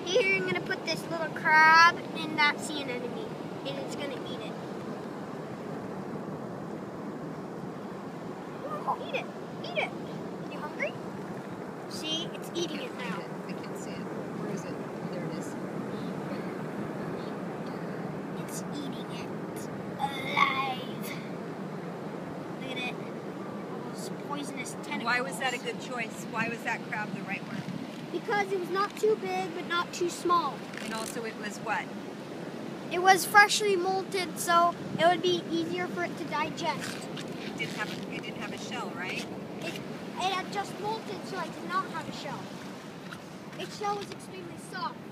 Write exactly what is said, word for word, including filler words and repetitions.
Here, I'm gonna put this little crab in that sea anemone, and it's gonna eat it. Oh, eat it, eat it. You hungry? See, it's eating it now. I can't see it. Where is it? There it is. It's eating it alive. Look at it. All those poisonous tentacles. Why was that a good choice? Why was that crab the right one? Because it was not too big, but not too small. And also it was what? It was freshly molted, so it would be easier for it to digest. It didn't have a, it didn't have a shell, right? It, it had just molted, so it did not have a shell. Its shell was extremely soft.